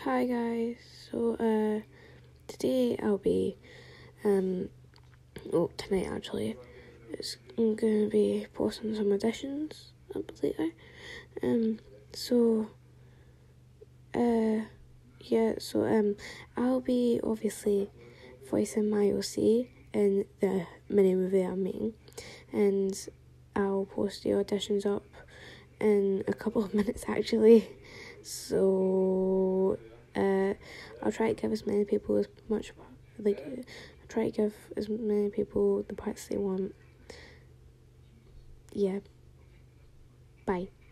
Hi guys, so today I'll be, tonight actually, I'm going to be posting some auditions up later, I'll be obviously voicing my OC in the mini movie I'm making, and I'll post the auditions up in a couple of minutes actually, so I'll try to give as many people the parts they want. Yeah, bye.